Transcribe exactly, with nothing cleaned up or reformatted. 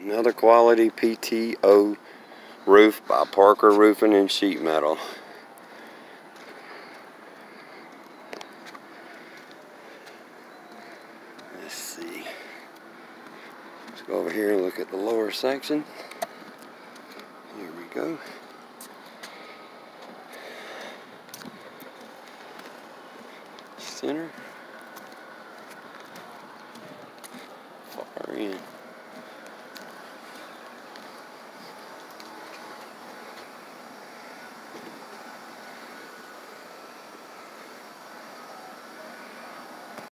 Another quality P T O roof by Parker Roofing and Sheet Metal. Let's see. Let's go over here and look at the lower section. Here we go. Center. Far in.